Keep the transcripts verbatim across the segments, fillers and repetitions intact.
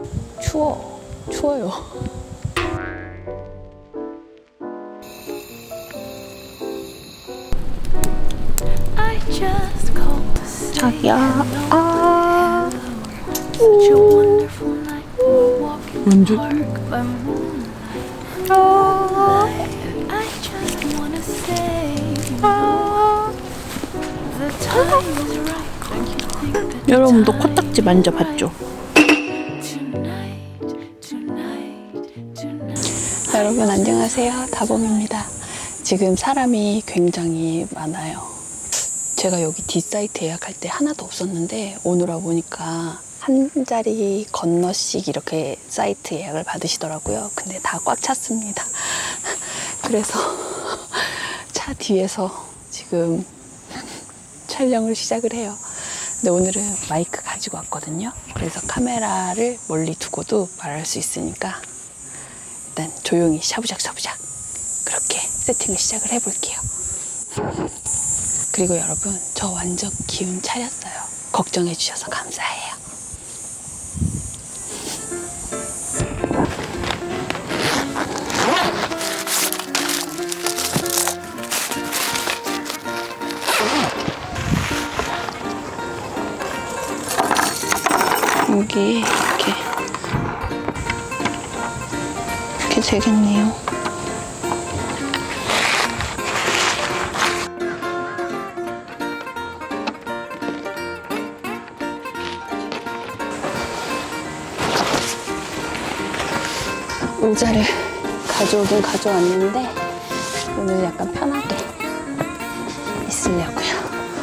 추워. 추워요. 자기야. 아. 언제? 아. 아. 여러분도 코딱지 만져봤죠? 여러분 안녕하세요. 다봉입니다. 지금 사람이 굉장히 많아요. 제가 여기 D사이트 예약할 때 하나도 없었는데 오늘 와보니까 한 자리 건너씩 이렇게 사이트 예약을 받으시더라고요. 근데 다 꽉 찼습니다. 그래서 차 뒤에서 지금 촬영을 시작을 해요. 근데 오늘은 마이크 가지고 왔거든요. 그래서 카메라를 멀리 두고도 말할 수 있으니까 일단 조용히 샤부작 샤부작 그렇게 세팅을 시작을 해볼게요. 그리고 여러분, 저 완전 기운 차렸어요. 걱정해 주셔서 감사해요. 여기 이렇게 이렇게 되겠네요. 의자를 가져오긴 가져왔는데 오늘 약간 편하게 있으려고요.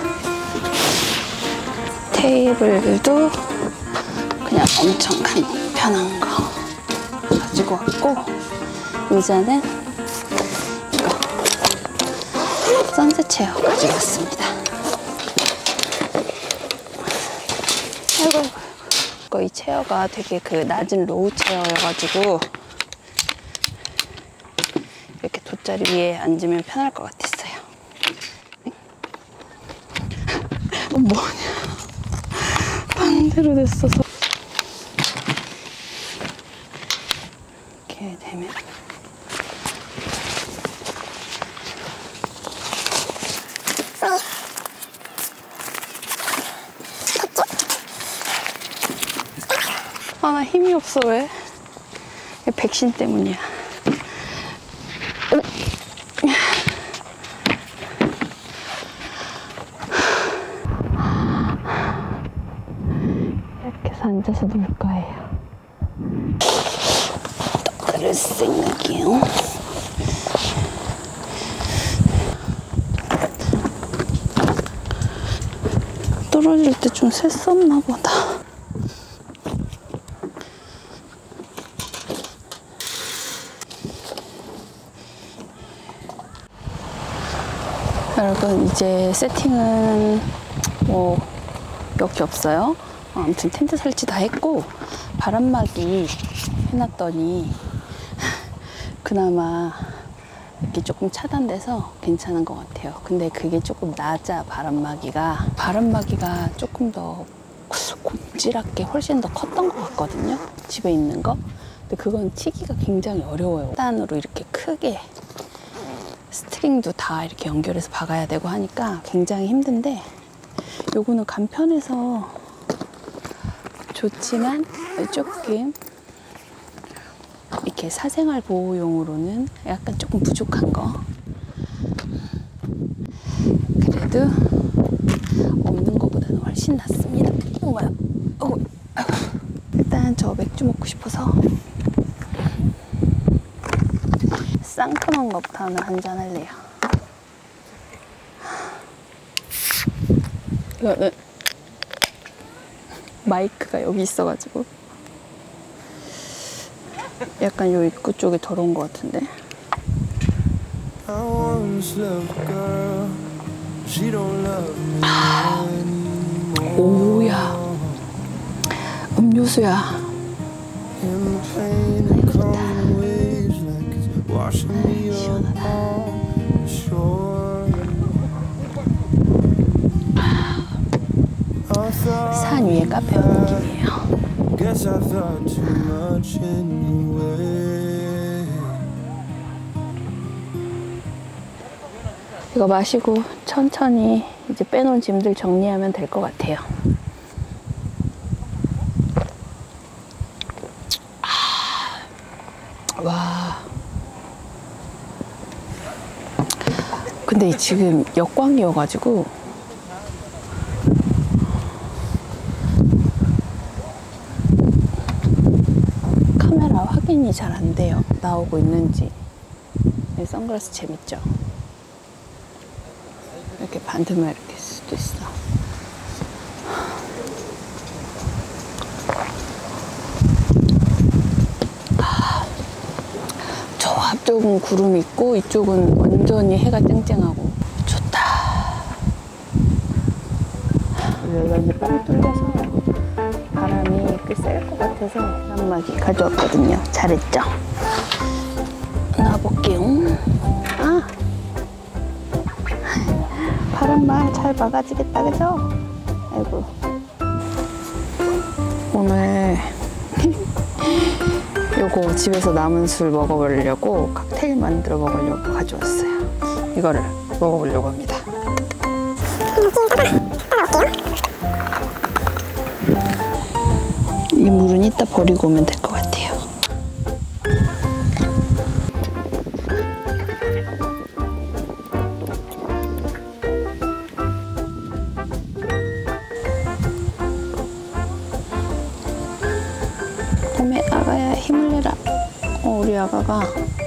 테이블도 그냥 엄청 간편한 거 가지고 왔고, 의자는 이거 선셋 체어 가지고 왔습니다. 아이고, 아이고. 이 체어가 되게 그 낮은 로우 체어여가지고 이렇게 돗자리 위에 앉으면 편할 것 같았어요. 어, 뭐냐, 반대로 됐어서. 이렇게 되면 아, 나 힘이 없어. 왜? 백신 때문이야. 이렇게 해서 앉아서 놀 거예요. 그럴 생각이요. 떨어질 때 좀 셌었나 보다. 여러분, 이제 세팅은 뭐 몇 개 없어요. 아무튼 텐트 설치 다 했고, 바람막이 해놨더니 그나마 이렇게 조금 차단돼서 괜찮은 것 같아요. 근데 그게 조금 낮아. 바람막이가 바람막이가 조금 더 곰지랗게 훨씬 더 컸던 것 같거든요, 집에 있는 거. 근데 그건 치기가 굉장히 어려워요. 단으로 이렇게 크게 스트링도 다 이렇게 연결해서 박아야 되고 하니까 굉장히 힘든데, 요거는 간편해서 좋지만 조금 이렇게 사생활 보호용으로는 약간 조금 부족한 거. 그래도 없는 것보다는 훨씬 낫습니다. 어, 뭐야? 어, 아이고. 일단 저 맥주 먹고 싶어서 상큼한 것부터 하나 한잔 할래요. 이거는 마이크가 여기 있어가지고 약간 요 입구 쪽이 더러운 것 같은데. 아, 오야, 음료수야. 아이고, 좋다. 아, 시원하다. 산 위에 카페 온 느낌이에요. Guess I thought too much anyway. 이거 마시고 천천히 이제 빼놓은 짐들 정리하면 될 것 같아요. 아, 와. 근데 지금 역광이어가지고 카메라 확인이 잘 안 돼요. 나오고 있는지. 이 선글라스 재밌죠? 이렇게 반대만 이렇게 쓸 수도 있어. 아, 저 앞쪽은 구름 있고 이쪽은 완전히 해가 쨍쨍하고 좋다. 여기가 이제 빵 뚫려서 바람이 꽤 셀 것 같아서 연막이 가져왔거든요. 잘했죠? 놔볼게요. 아! 바람만 잘 막아지겠다, 그죠? 아이고. 오늘 요거 집에서 남은 술 먹어보려고 칵테일 만들어 먹으려고 가져왔어요. 이거를 먹어보려고 합니다. 이 물은 이따 버리고 오면 될 것 같아요. 봄에 아가야 힘을 내라. 어, 우리 아가가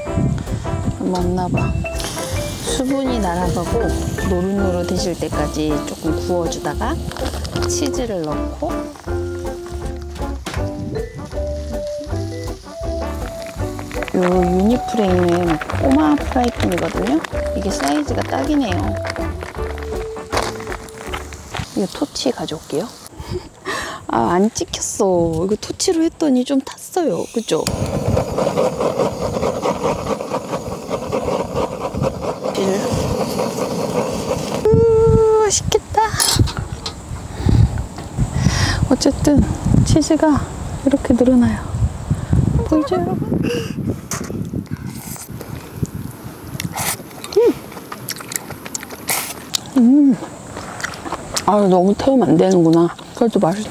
먹나봐. 수분이 날아가고 노릇노릇해질 때까지 조금 구워주다가 치즈를 넣고 요 유니프레임은 꼬마 프라이팬이거든요. 이게 사이즈가 딱이네요. 이거 토치 가져올게요. 아, 안 찍혔어. 이거 토치로 했더니 좀 탔어요. 그죠? 우, 맛있겠다. 어쨌든 치즈가 이렇게 늘어나요. 보이죠, 여러분? 음. 음. 아, 너무 태우면 안 되는구나. 그래도 맛있어.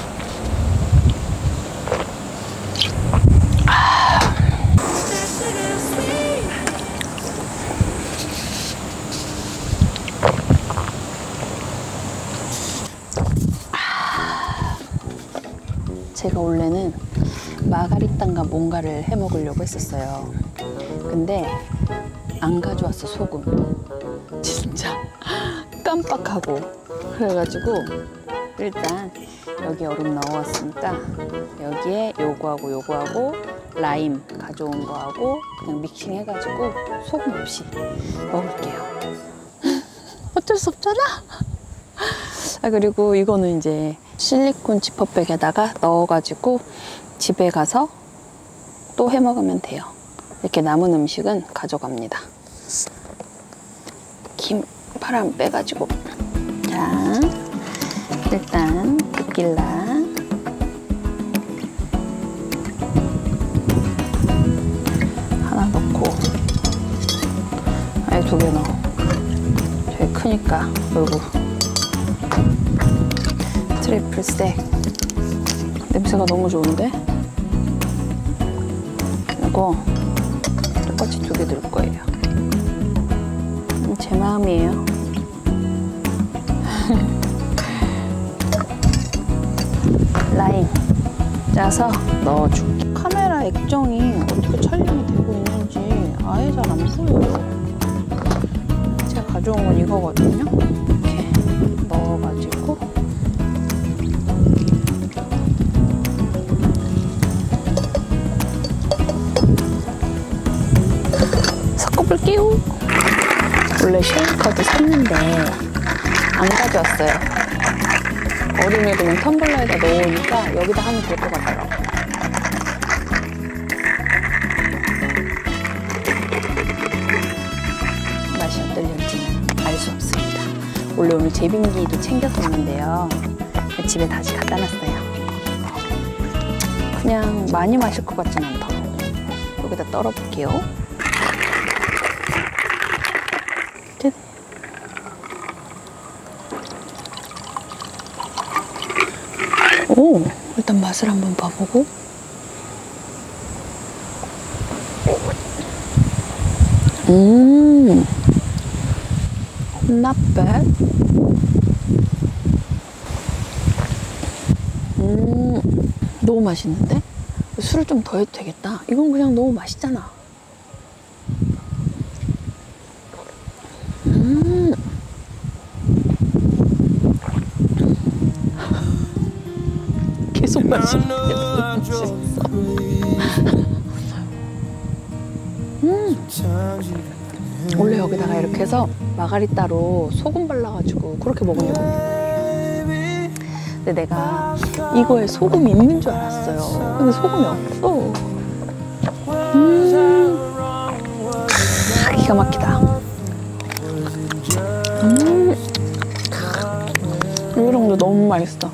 제가 원래는 마가리땅과 뭔가를 해 먹으려고 했었어요. 근데 안 가져왔어, 소금. 진짜 깜빡하고. 그래가지고 일단 여기 얼음 넣어왔으니까 여기에 요거하고 요거하고 라임 가져온 거하고 그냥 믹싱 해가지고 소금 없이 먹을게요. 어쩔 수 없잖아. 아, 그리고 이거는 이제 실리콘 지퍼백에다가 넣어가지고 집에 가서 또 해 먹으면 돼요. 이렇게 남은 음식은 가져갑니다. 김 바람 빼가지고. 자, 일단 데킬라 하나 넣고, 아니 두 개 넣어. 되게 크니까. 그리고 트리플 색. 냄새가 너무 좋은데? 이거 똑같이 두 개 넣을 거예요. 제 마음이에요. 라임 짜서 넣어줄게. 카메라 액정이 어떻게 촬영이 되고 있는지 아예 잘 안 보여요. 제가 가져온 건 이거거든요. 이렇게 넣어가지고 섞어볼게요. 원래 쉐이커도 샀는데 안 가져왔어요. 얼음을 그냥 텀블러에다 넣으니까 여기다 하면 될 것 같더라고요. 맛이 어떨는지는 알 수 없습니다. 원래 오늘 제빙기도 챙겼었는데요. 집에 다시 갖다 놨어요. 그냥 많이 마실 것 같진 않다. 여기다 떨어볼게요. 짠. 오, 일단 맛을 한번 봐보고. 음, not bad. 음, 너무 맛있는데? 술을 좀 더 해도 되겠다. 이건 그냥 너무 맛있잖아. 음. 계속 마시는데 맛있어. 음. 원래 여기다가 이렇게 해서 마가리따로 소금 발라가지고 그렇게 먹으려고 했는데, 근데 내가 이거에 소금이 있는 줄 알았어요. 근데 소금이 없어. 음. 아, 기가 막히다. 음. 이거랑도 너무 맛있어.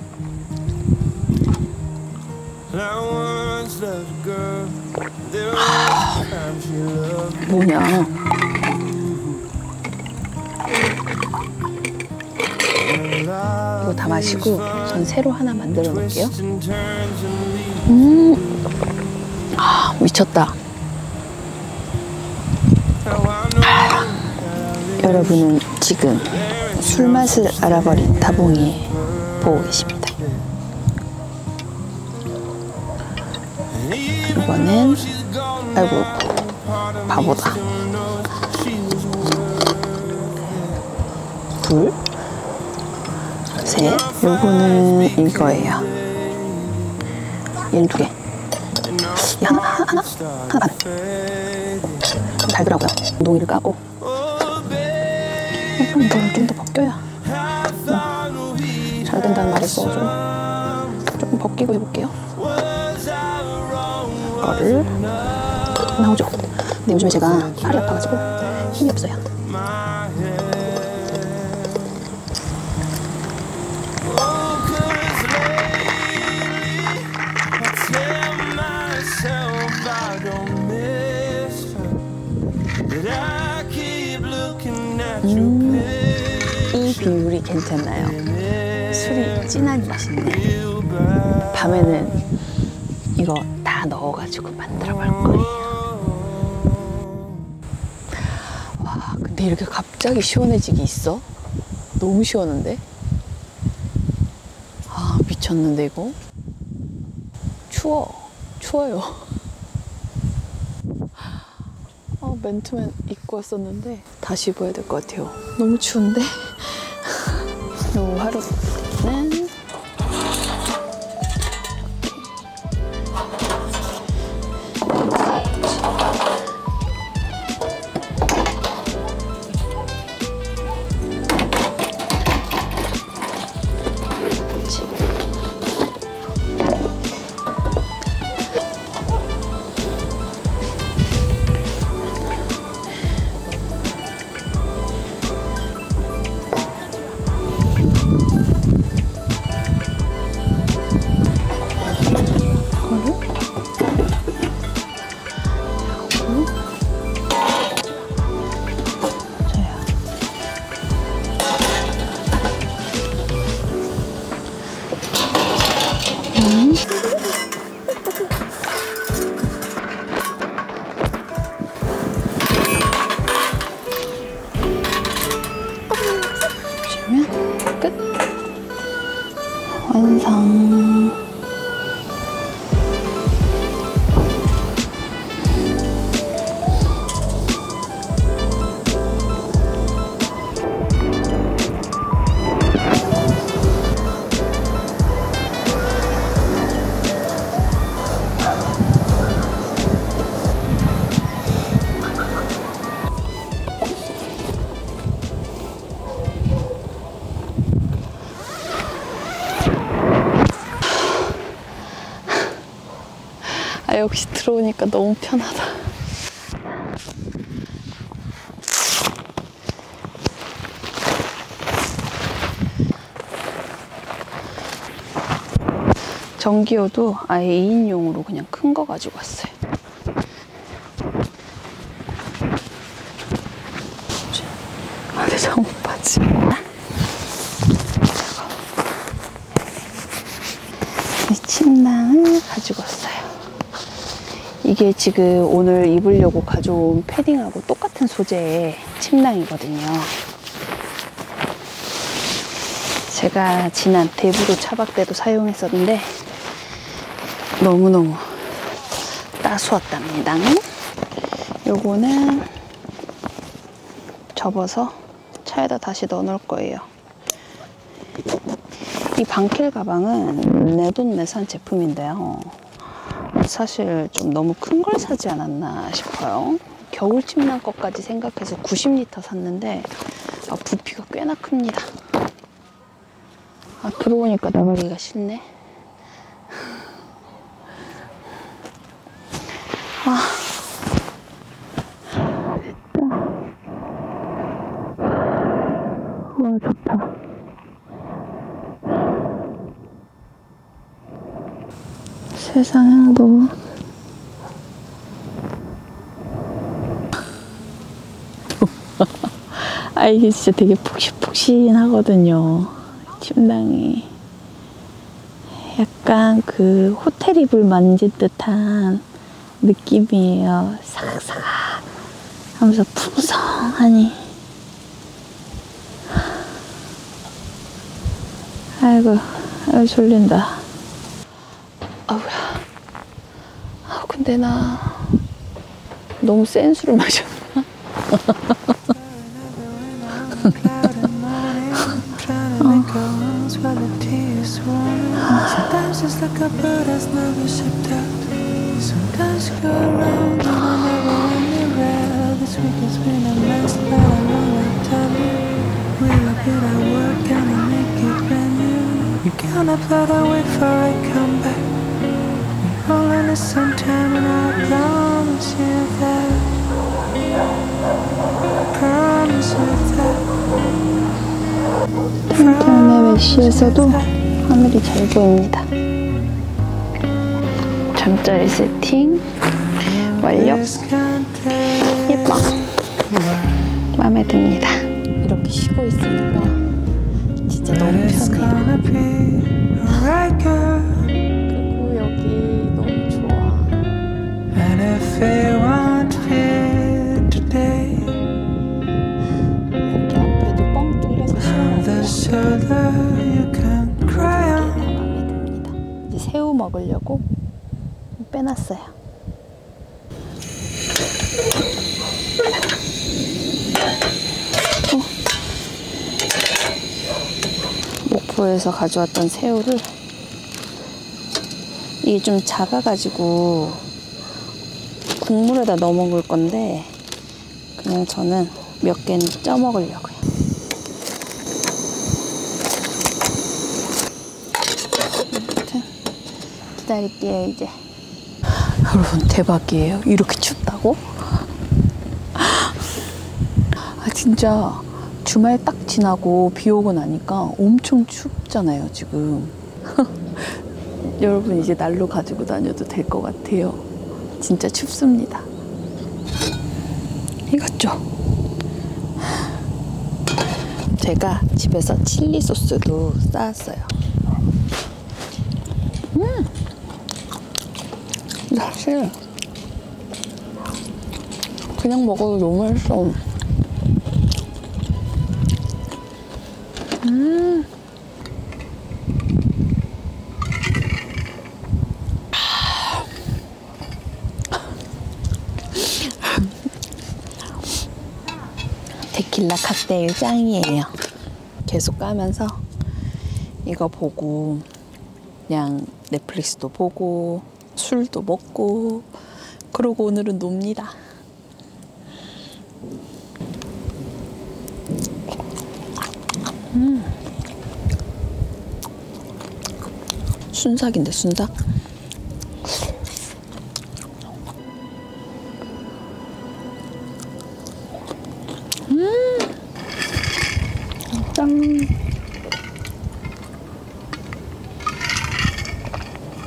아, 뭐냐. 이거 다 마시고 전 새로 하나 만들어 놓을게요. 음, 아, 미쳤다. 아, 여러분은 지금 술 맛을 알아버린 다봉이 보고 계십니다. 이거는, 아이고, 바보다. 둘, 셋, 요거는 이거예요. 얘는 두 개. 이 하나, 하나, 하나, 하나 반. 달더라고요. 엉덩이를 까고. 그럼 이거를 좀 더 벗겨야 어, 잘 된다는 말이 있어가지고 조금 벗기고 해볼게요. 이거를 나오죠. 근데 요즘에 제가 팔이 아파가지고 힘이 없어요. 음, 이 비율이 괜찮나요? 술이 진하니 맛있네. 밤에는 이거 다 넣어가지고 만들어 볼 거예요. 와, 근데 이렇게 갑자기 시원해지기 있어? 너무 시원한데? 아, 미쳤는데 이거? 추워. 추워요. 아, 맨투맨 입고 왔었는데 다시 입어야 될 것 같아요. 너무 추운데? 요 하루는 끝. 완성. 아, 역시 들어오니까 너무 편하다. 전기요도 아예 이 인용으로 그냥 큰 거 가지고 왔어요. 아, 내 잠옷 바지. 이 침낭을 가지고 왔어요. 이게 지금 오늘 입으려고 가져온 패딩하고 똑같은 소재의 침낭이거든요. 제가 지난 대부도 차박 때도 사용했었는데 너무너무 따스웠답니다. 요거는 접어서 차에다 다시 넣어 놓을 거예요. 이 방켈 가방은 내돈내산 제품인데요. 사실 좀 너무 큰 걸 사지 않았나 싶어요. 겨울 침낭 것까지 생각해서 구십 리터 샀는데 아, 부피가 꽤나 큽니다. 아, 들어오니까 나가기가 싫네. 아, 됐다. 와, 좋다. 세상 행복. 아, 이게 진짜 되게 폭신폭신하거든요. 침낭이. 약간 그 호텔 이불 만진 듯한 느낌이에요. 사각사각 하면서 풍성하니. 아이고, 아이고, 졸린다. 아우야. 아, 근데 나 너무 센 술을 마셨나? 텐트안의 메시에서도 하늘이 잘 보입니다. 잠자리 세팅 완료. 예뻐. 마음에 듭니다. 이렇게 쉬고 있으니까 진짜 너무 편해요. 그리고 여기 너무 좋아. 여기 앞에도 뻥 뚫려서 시원하고 이렇게 다 마음에 듭니다. 이제 새우 먹으려고 빼놨어요. 어. 목포에서 가져왔던 새우를, 이게 좀 작아가지고 국물에다 넣어 먹을 건데 그냥 저는 몇 개는 쪄 먹으려고요. 아무튼 기다릴게요. 이제 여러분, 대박이에요. 이렇게 춥다고? 아, 진짜 주말 딱 지나고 비 오고 나니까 엄청 춥잖아요, 지금. 여러분, 이제 난로 가지고 다녀도 될 것 같아요. 진짜 춥습니다. 이것죠? 제가 집에서 칠리 소스도 싸왔어요. 음! 사실 그냥 먹어도 너무 맛있어. 음. 데킬라 칵테일 짱이에요. 계속 까면서 이거 보고 그냥 넷플릭스도 보고 술도 먹고 그러고 오늘은 놉니다. 음. 순삭인데, 순삭? 음. 짠.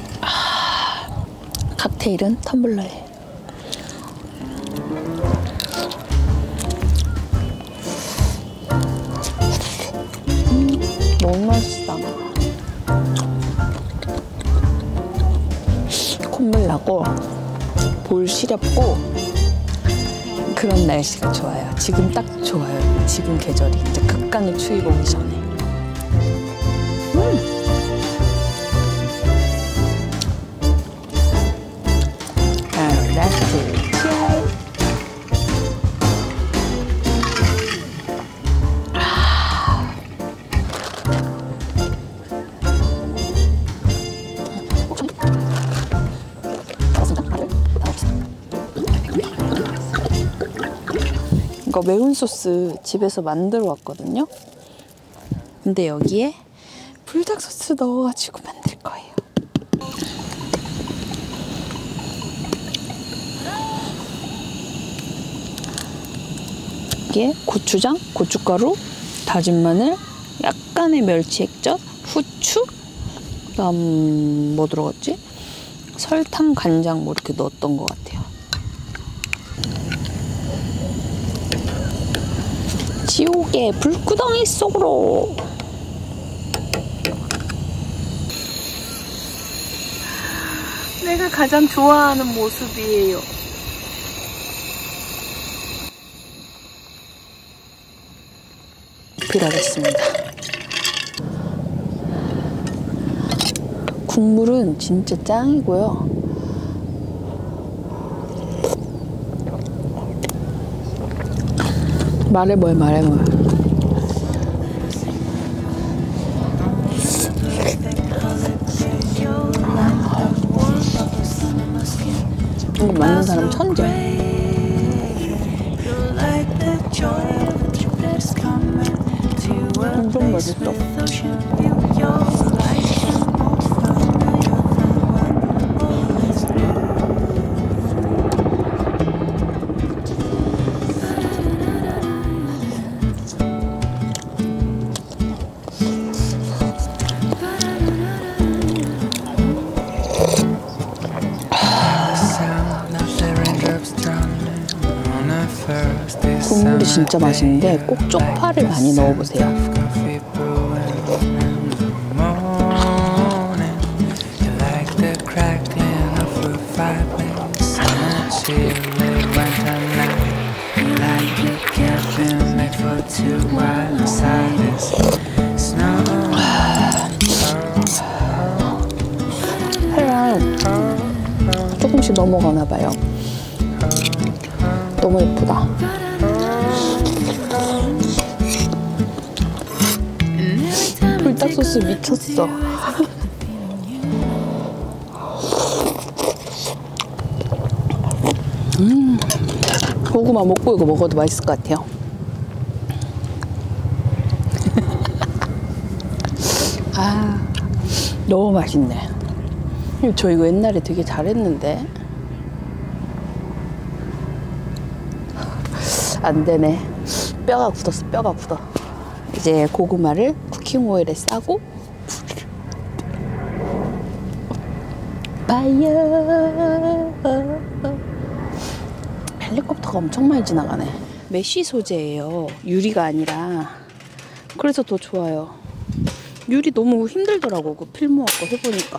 칵테일은 텀블러에. 음, 너무 맛있다. 콧물 나고 볼 시렵고 그런 날씨가 좋아요. 지금 딱 좋아요. 지금 계절이 이제 극간의 추위 오기 전에. 음. 아, 라스트 치아이. 아. 이거 매운 소스 집에서 만들어 왔거든요. 근데 여기에 불닭 소스 넣어가지고 만들 거예요. 이게 고추장, 고춧가루, 다진 마늘, 약간의 멸치 액젓, 후추, 그다음 뭐 들어갔지? 설탕, 간장 뭐 이렇게 넣었던 것 같아요. 지옥의 불구덩이 속으로. 내가 가장 좋아하는 모습이에요. 필요하겠습니다. 국물은 진짜 짱이고요. 말해봐요, 말해봐요. 이거 만든 사람 천재. 엄청 맛있어. 국물이 진짜 맛있는데 꼭 쪽파를 많이 넣어보세요. 하얀 조금씩 넘어가나 봐요. 너무 예쁘다. 불닭 소스 미쳤어. 음, 고구마 먹고 이거 먹어도 맛있을 것 같아요. 아, 너무 맛있네. 저 이거 옛날에 되게 잘했는데. 안 되네. 뼈가 굳었어, 뼈가 굳어. 이제 고구마를 쿠킹 오일에 싸고 파이어. 헬리콥터가 엄청 많이 지나가네. 메쉬 소재예요. 유리가 아니라. 그래서 더 좋아요. 유리 너무 힘들더라고. 그 필모아 거 해보니까.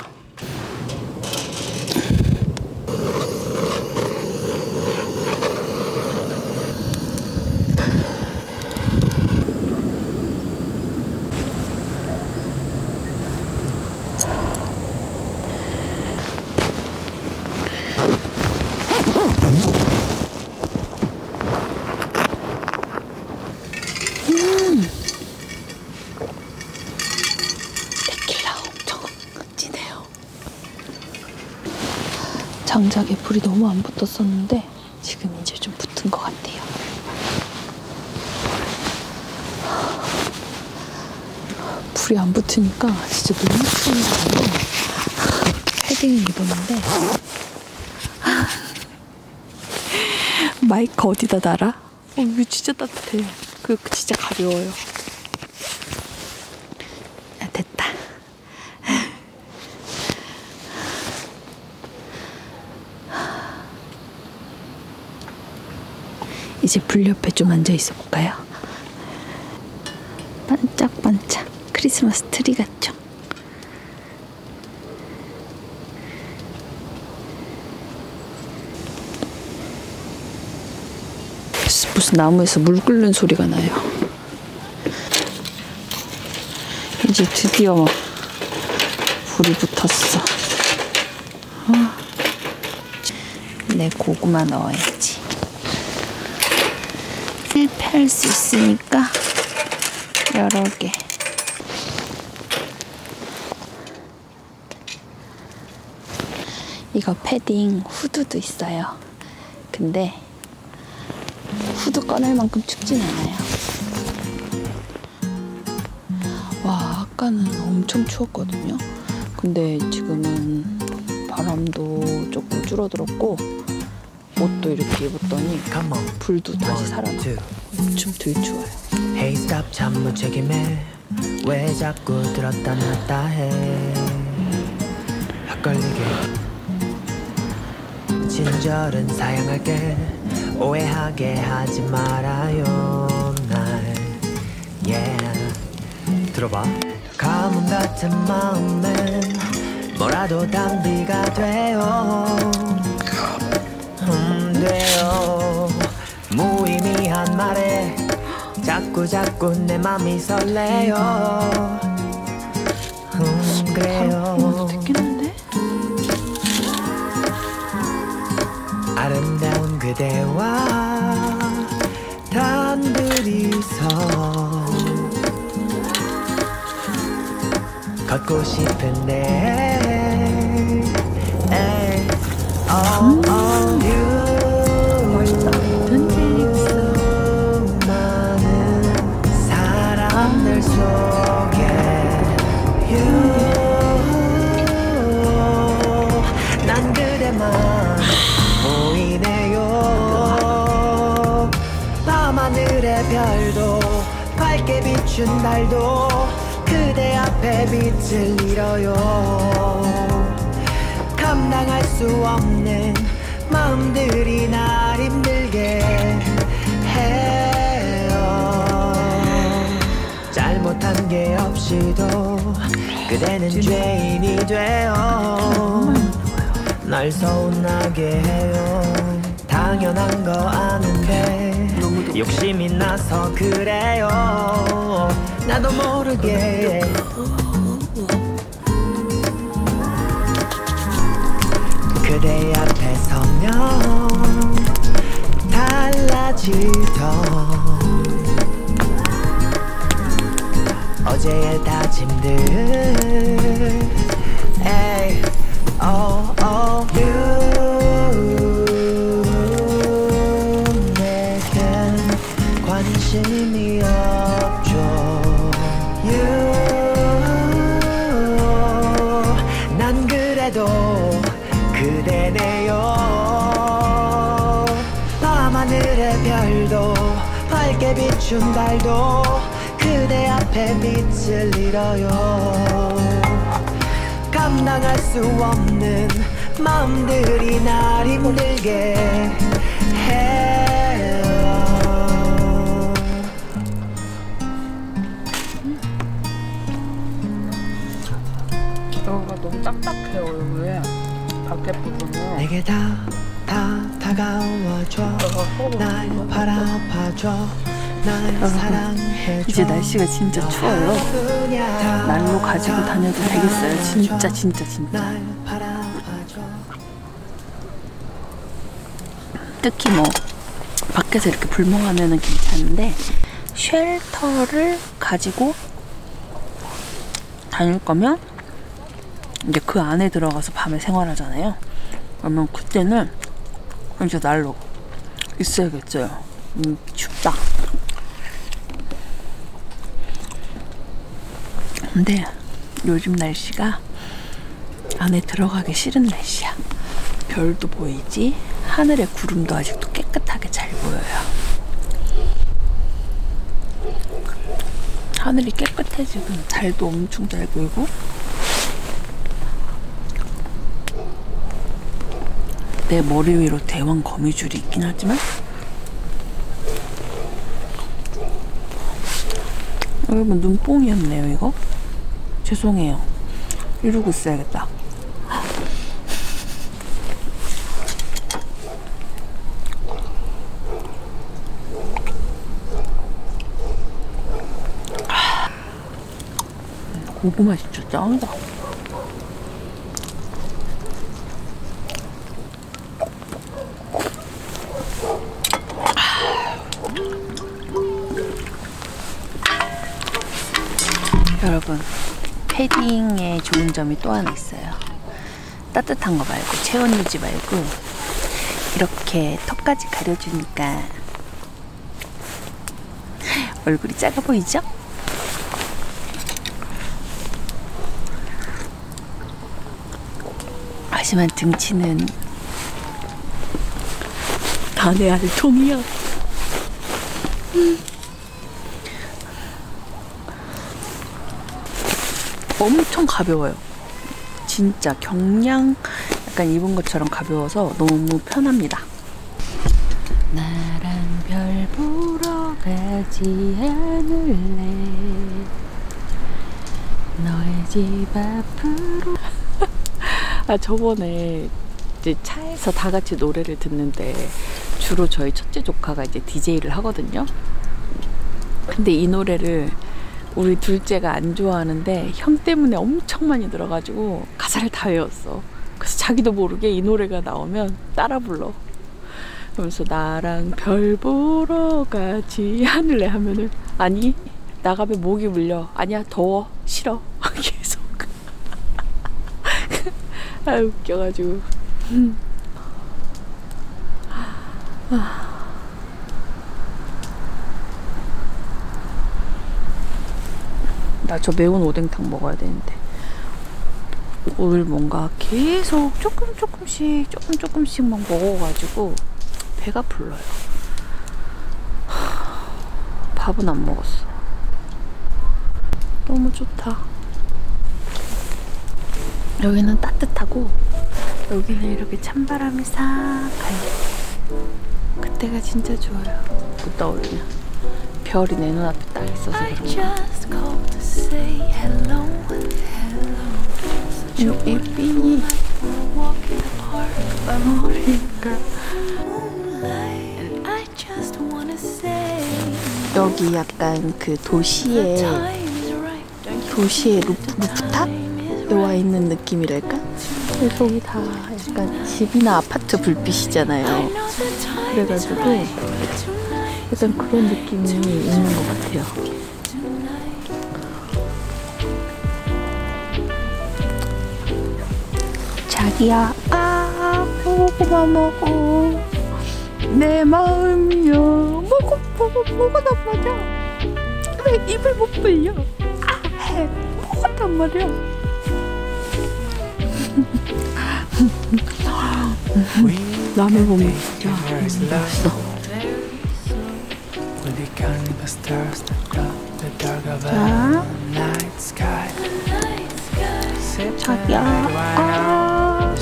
음. 데킬라 엄청 진해요. 장작에 불이 너무 안 붙었었는데 지금 이제 좀 붙은 것 같아요. 불이 안 붙으니까 진짜 너무 추운 거예요. 패딩을 입었는데 마이크 어디다 달아? 어, 이거 진짜 따뜻해. 그 진짜 가벼워요. 아, 됐다. 이제 불 옆에 좀 앉아 있어 볼까요? 반짝반짝 크리스마스 트리 같죠? 무슨 나무에서 물 끓는 소리가 나요. 이제 드디어 불이 붙었어. 어. 내 고구마 넣어야지. 실패할 수 있으니까 여러 개. 이거 패딩 후드도 있어요. 근데 후드 꺼낼 만큼 춥진 않아요. 와, 아까는 엄청 추웠거든요. 근데 지금은 바람도 조금 줄어들었고 옷도 이렇게 입었더니 불도 다시 살아나고 엄청 덜 추워요. Hey stop 참 무책임해 왜 자꾸 들었다 놨다 해 헷갈리게 친절은 사양할게 오해하게 하지 말아요 날 yeah 들어봐 가뭄 같은 마음엔 뭐라도 단비가 돼요 음 돼요 무의미한 말에 자꾸 자꾸 내 맘이 설레요 음 그래요 아름다운 그대와 단둘이서 걷고 싶은데 에이, oh, oh, you 많은 사람들 속에 you 난 그대만 보이네요 밤하늘의 별도 밝게 비춘 달도 그대 앞에 빛을 잃어요 감당할 수 없는 마음들이 날 힘들게 해요 잘못한 게 없이도 그대는 죄인이 되어 날 서운하게 해요 당연한 거 아는데 욕심이 나서 그래요 나도 모르게 그대 앞에 서면 달라지던 어제의 다짐들 에이, oh, oh, you 내겐 관심이 없죠 you 난 그래도 그대네요 밤하늘의 별도 밝게 비춘 달도 그대 앞에 빛을 잃어요 감당할 수 없는 마음들이 날 힘들게 해요 여기가 너무 딱딱해요. 여기에 밖에 부분은 내게 다, 다 다가와줘 날 바라봐줘 날 사랑해줘 이제 날씨가 진짜 추워요. 난로 가지고 다녀도 되겠어요. 진짜 진짜 진짜. 특히 뭐 밖에서 이렇게 불멍하면은 괜찮은데 쉘터를 가지고 다닐 거면 이제 그 안에 들어가서 밤에 생활하잖아요. 그러면 그때는 이제 난로 있어야겠어요. 음, 춥다. 근데 요즘 날씨가 안에 들어가기 싫은 날씨야. 별도 보이지? 하늘의 구름도 아직도 깨끗하게 잘 보여요. 하늘이 깨끗해 지금. 달도 엄청 잘 보이고. 내 머리 위로 대왕 거미줄이 있긴 하지만 여러분 눈뽕이었네요 이거. 죄송해요. 이러고 있어야겠다. 고구마 진짜 짱이다. 여러분, 패딩에 좋은 점이 또 하나 있어요. 따뜻한 거 말고, 체온 유지 말고 이렇게 턱까지 가려주니까 얼굴이 작아 보이죠? 하지만 등치는 다 내 알통이야. 음. 엄청 가벼워요. 진짜 경량 약간 입은 것처럼 가벼워서 너무 편합니다. 나랑 별 보러 가지 않을래? 너의 집 앞으로. 아, 저번에 이제 차에서 다 같이 노래를 듣는데 주로 저희 첫째 조카가 이제 디제이를 하거든요. 근데 이 노래를 우리 둘째가 안 좋아하는데 형 때문에 엄청 많이 들어가지고 가사를 다 외웠어. 그래서 자기도 모르게 이 노래가 나오면 따라 불러. 그러면서 나랑 별 보러 가지 않을래 하면은 아니 나가면 목이 물려. 아니야 더워 싫어. 계속. 아 웃겨가지고. 아. 나 저 매운 오뎅탕 먹어야 되는데 오늘 뭔가 계속 조금 조금씩 조금 조금씩만 먹어가지고 배가 불러요. 밥은 안 먹었어. 너무 좋다. 여기는 따뜻하고 여기는 이렇게 찬바람이 싹 가요. 그때가 진짜 좋아요. 못 떠오르냐. 별이 내 눈앞에 딱 있어서 그런가. 예삐니 여기 약간 그 도시의 도시의 루프, 루프탑에 와 있는 느낌이랄까? 그래서 여기 다 약간 집이나 아파트 불빛이잖아요. 그래가지고 약간 그런 느낌이 있는 것 같아요. 자기야, 아, 고구마 먹어. 내 마음이야. 먹어, 먹어, 먹어단 말이야. 왜 입을 못 벌려? 아, 해. 먹었단 말이야. 라면 보면 진짜 맛있어. 자, 자기야, 아,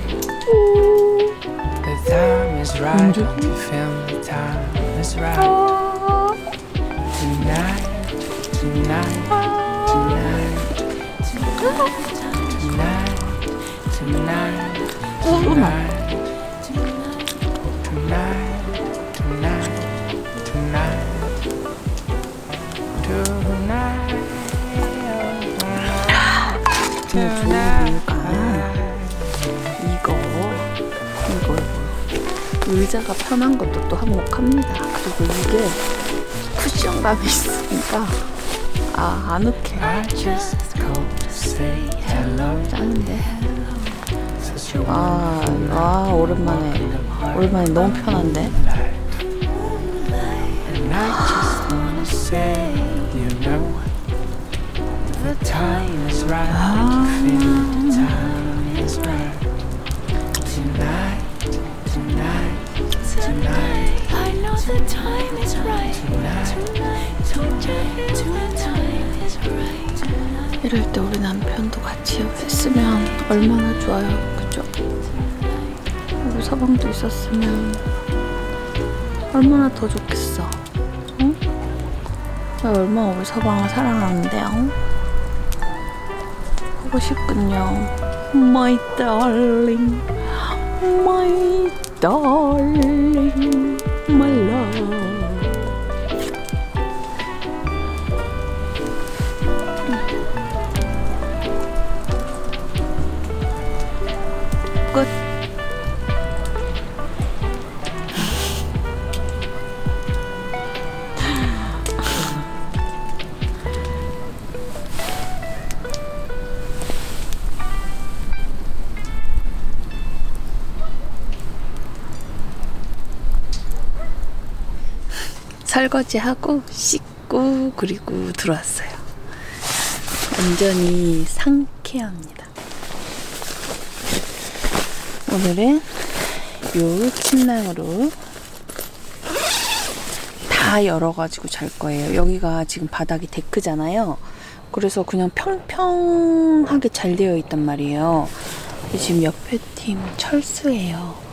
은주, 좋은 이유가 이거 이거 의자가 편한 것도 또 한몫합니다. 그리고 이게 쿠션감이 있으니까 아 아늑해. 짱인데. 아, 아 오랜만에 오랜만에 너무 편한데. The time is right. Ah. Feel the time is right. Tonight, tonight, tonight. I know the time is right. Tonight, tonight, the time is right. 이럴 때 우리 남편도 같이 옆에 있으면 얼마나 좋아요, 그죠? 우리 서방도 있었으면 얼마나 더 좋겠어. 응? 얼마나 우리 서방을 사랑하는데요. 보고 싶군요. My darling, my darling, my love. 끝. 설거지하고 씻고 그리고 들어왔어요. 완전히 상쾌합니다. 오늘은 요 침낭으로 다 열어가지고 잘 거예요. 여기가 지금 바닥이 데크잖아요. 그래서 그냥 평평하게 잘 되어 있단 말이에요. 지금 옆에 팀 철수예요.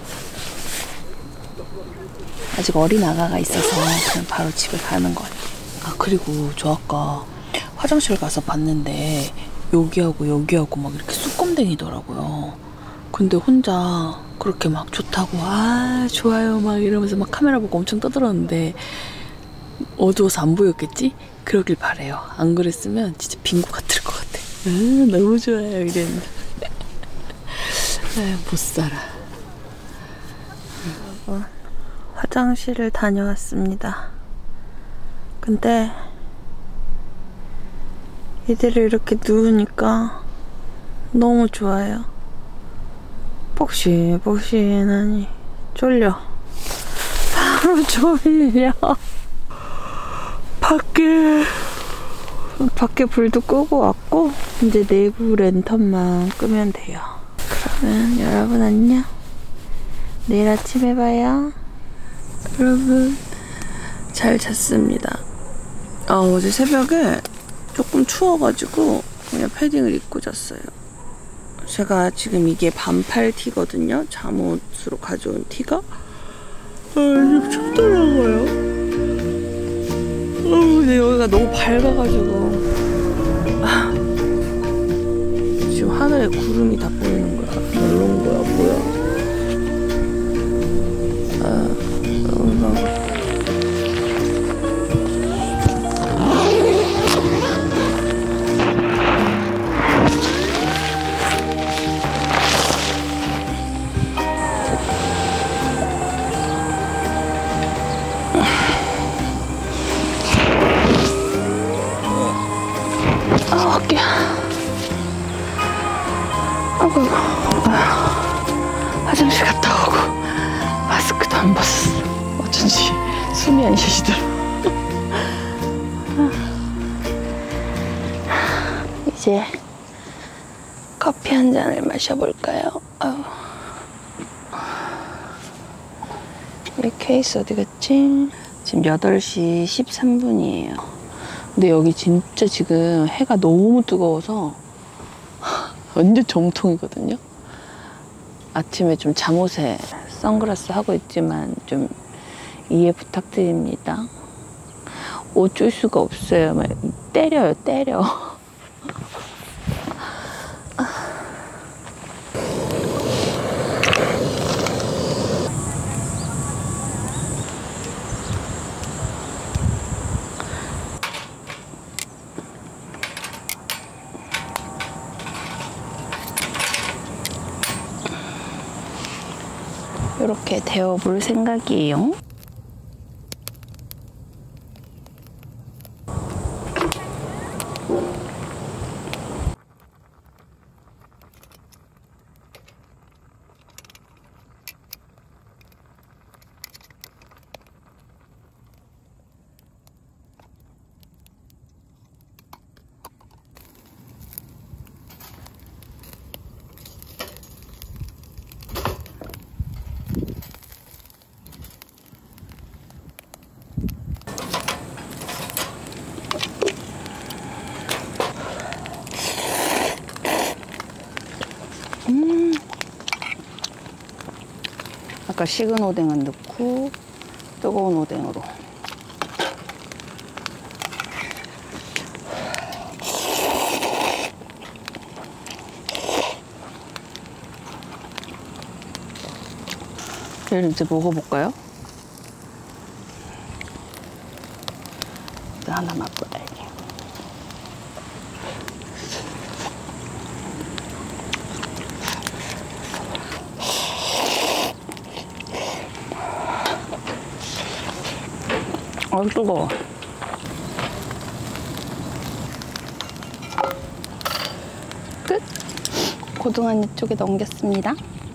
아직 어린 아가가 있어서 그냥 바로 집에 가는 것 같아요. 아, 그리고 저 아까 화장실 가서 봤는데 여기하고 여기하고 막 이렇게 쑥검댕이더라고요. 근데 혼자 그렇게 막 좋다고 아 좋아요 막 이러면서 막 카메라 보고 엄청 떠들었는데 어두워서 안 보였겠지? 그러길 바래요. 안 그랬으면 진짜 빙고 같을 것 같아. 아, 너무 좋아요 이랬는데 아, 못 살아. 여러분, 화장실을 다녀왔습니다. 근데 이대로 이렇게 누우니까 너무 좋아요. 폭신폭신하니 졸려. 바로 졸려. 밖에 밖에 불도 끄고 왔고 이제 내부 랜턴만 끄면 돼요. 그러면 여러분 안녕. 내일 아침에 봐요. 여러분 잘 잤습니다. 아, 어제 새벽에 조금 추워가지고 그냥 패딩을 입고 잤어요. 제가 지금 이게 반팔 티거든요. 잠옷으로 가져온 티가. 아, 좀 춥더라고요. 아, 근데 여기가 너무 밝아가지고 아, 지금 하늘에 구름이 다 보이는 거야. 별로인 거야 뭐야. 아, 너무 아이고, 화장실 갔다 오고 마스크도 안 벗었어. 어쩐지 숨이 안 쉬시더라. 이제 커피 한 잔을 마셔볼까요? 아유. 이 케이스 어디 갔지? 지금 여덟 시 십삼 분이에요. 근데 여기 진짜 지금 해가 너무 뜨거워서 완전 정통이거든요. 아침에 좀 잠옷에 선글라스 하고 있지만 좀 이해 부탁드립니다. 어쩔 수가 없어요. 막 때려요, 때려. 이렇게 데워볼 생각이에요. 음. 아까 식은 오뎅은 넣고 뜨거운 오뎅으로. 얘를 이제 먹어볼까요? 이제 하나 맛봐야지. 아, 뜨거워. 끝! 고등한 이쪽에 넘겼습니다.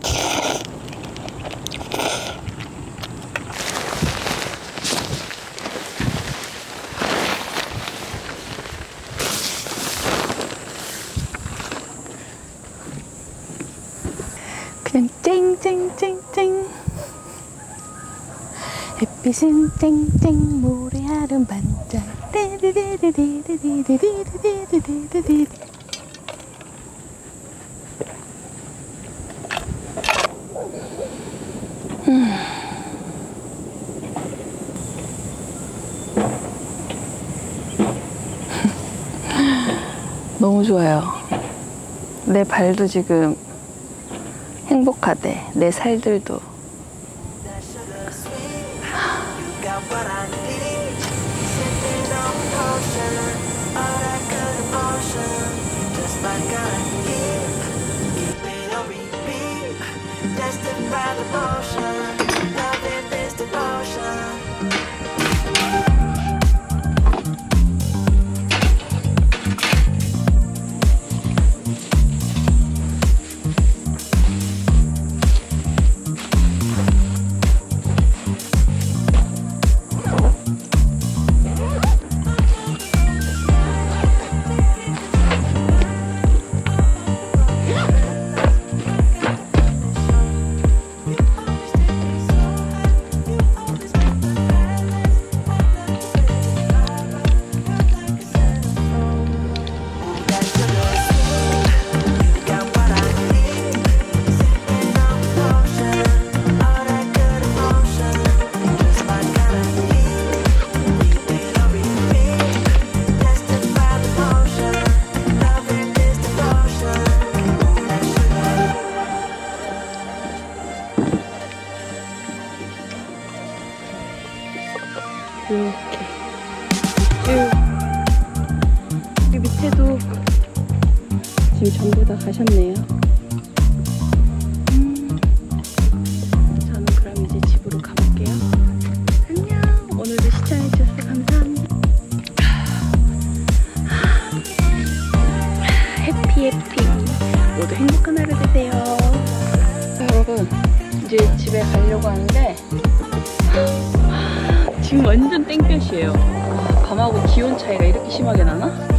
그냥 쨍쨍쨍쨍 햇빛은 쨍쨍 모래알은 반짝 띠리리리리리리리리리리리리리리리리. 음. 너무 좋아요. 내 발도 지금 행복하대. 내 살들도. 이렇게 쭉 여기 밑에도 지금 전부 다 가셨네요. 음, 저는 그럼 이제 집으로 가볼게요. 안녕. 오늘도 시청해주셔서 감사합니다. 해피 해피 모두 행복한 하루 되세요. 자, 여러분 이제 집에 가려고 하는데 지금 완전 땡볕이에요. 밤하고 기온 차이가 이렇게 심하게 나나?